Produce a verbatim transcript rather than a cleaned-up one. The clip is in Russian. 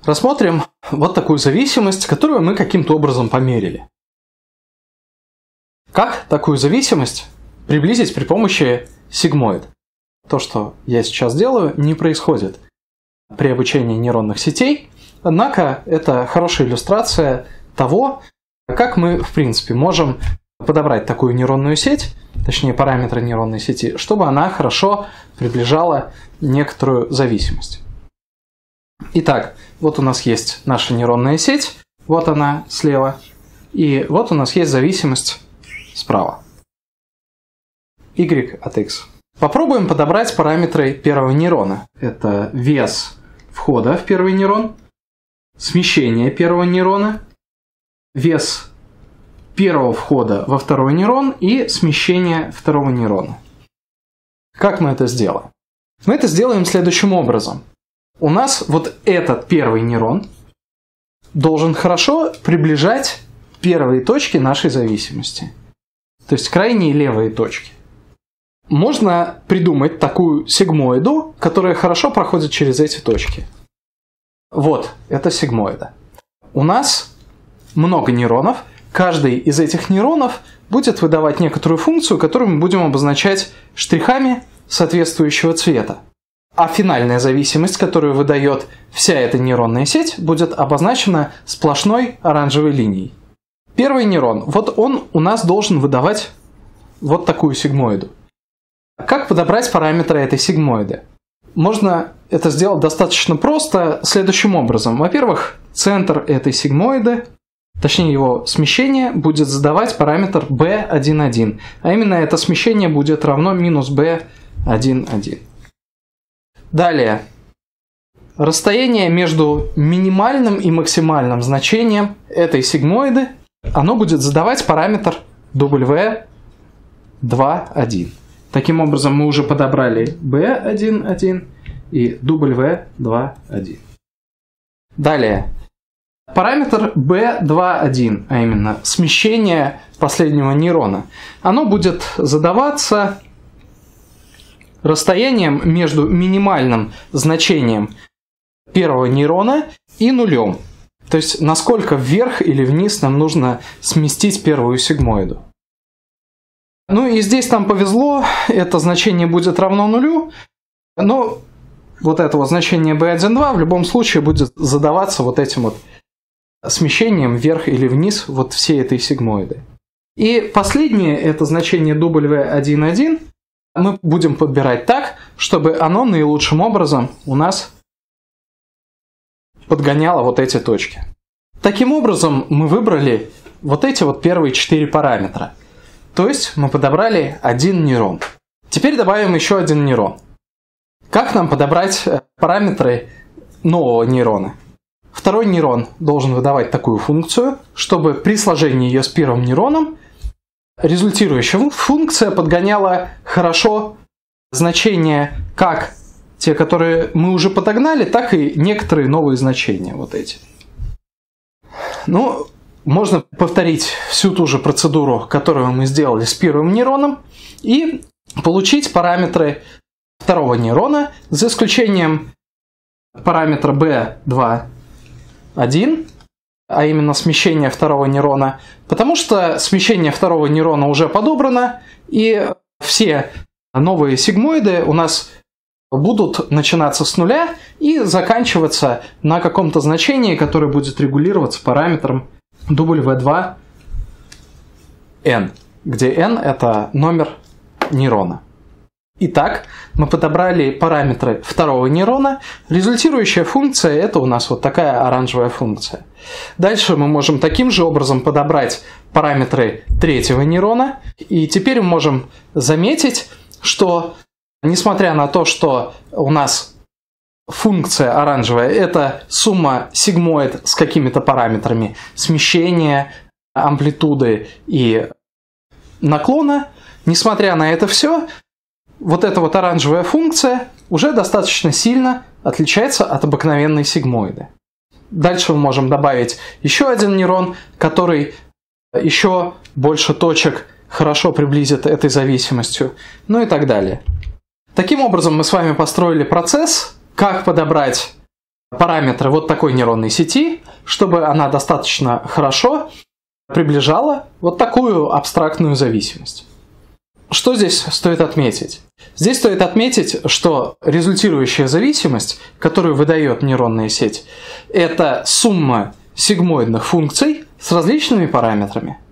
Рассмотрим вот такую зависимость, которую мы каким-то образом померили. Как такую зависимость приблизить при помощи сигмоид? То, что я сейчас делаю, не происходит при обучении нейронных сетей, однако это хорошая иллюстрация того, как мы, в принципе, можем подобрать такую нейронную сеть, точнее параметры нейронной сети, чтобы она хорошо приближала некоторую зависимость. Итак, вот у нас есть наша нейронная сеть, вот она слева, и вот у нас есть зависимость справа. Y от x. Попробуем подобрать параметры первого нейрона. Это вес входа в первый нейрон, смещение первого нейрона, вес первого входа во второй нейрон и смещение второго нейрона. Как мы это сделаем? Мы это сделаем следующим образом. У нас вот этот первый нейрон должен хорошо приближать первые точки нашей зависимости. То есть крайние левые точки. Можно придумать такую сигмоиду, которая хорошо проходит через эти точки. Вот, это сигмоида. У нас много нейронов. Каждый из этих нейронов будет выдавать некоторую функцию, которую мы будем обозначать штрихами соответствующего цвета. А финальная зависимость, которую выдает вся эта нейронная сеть, будет обозначена сплошной оранжевой линией. Первый нейрон, вот он у нас должен выдавать вот такую сигмоиду. Как подобрать параметры этой сигмоиды? Можно это сделать достаточно просто следующим образом. Во-первых, центр этой сигмоиды, точнее его смещение, будет задавать параметр би один один. А именно это смещение будет равно минус би один один. Далее. Расстояние между минимальным и максимальным значением этой сигмоиды, оно будет задавать параметр дабл ю два один. Таким образом, мы уже подобрали би один один и дабл ю два один. Далее. Параметр би два один, а именно смещение последнего нейрона, оно будет задаваться расстоянием между минимальным значением первого нейрона и нулем. То есть, насколько вверх или вниз нам нужно сместить первую сигмоиду. Ну и здесь нам повезло, это значение будет равно нулю, но вот этого значения би один два в любом случае будет задаваться вот этим вот смещением вверх или вниз вот всей этой сигмоиды. И последнее, это значение дабл ю один один, мы будем подбирать так, чтобы оно наилучшим образом у нас подгоняло вот эти точки. Таким образом, мы выбрали вот эти вот первые четыре параметра. То есть мы подобрали один нейрон. Теперь добавим еще один нейрон. Как нам подобрать параметры нового нейрона? Второй нейрон должен выдавать такую функцию, чтобы при сложении ее с первым нейроном результирующая функция подгоняла хорошо значения как те, которые мы уже подогнали, так и некоторые новые значения. Вот эти. Ну, можно повторить всю ту же процедуру, которую мы сделали с первым нейроном, и получить параметры второго нейрона, за исключением параметра би два один, а именно смещение второго нейрона, потому что смещение второго нейрона уже подобрано, и все новые сигмоиды у нас будут начинаться с нуля и заканчиваться на каком-то значении, которое будет регулироваться параметром дабл ю два эн, где n это номер нейрона. Итак, мы подобрали параметры второго нейрона. Результирующая функция это у нас вот такая оранжевая функция. Дальше мы можем таким же образом подобрать параметры третьего нейрона. И теперь мы можем заметить, что несмотря на то, что у нас функция оранжевая это сумма сигмоид с какими-то параметрами смещения, амплитуды и наклона, несмотря на это все, вот эта вот оранжевая функция уже достаточно сильно отличается от обыкновенной сигмоиды. Дальше мы можем добавить еще один нейрон, который еще больше точек хорошо приблизит этой зависимостью, ну и так далее. Таким образом мы с вами построили процесс, как подобрать параметры вот такой нейронной сети, чтобы она достаточно хорошо приближала вот такую абстрактную зависимость. Что здесь стоит отметить? Здесь стоит отметить, что результирующая зависимость, которую выдает нейронная сеть, это сумма сигмоидных функций с различными параметрами.